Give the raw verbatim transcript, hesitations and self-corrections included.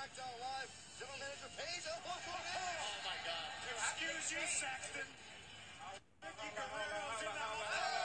SmackDown Live. General Manager Paige. Oh, my God. Excuse you, Saxton. Vicky Guerrero's in the house.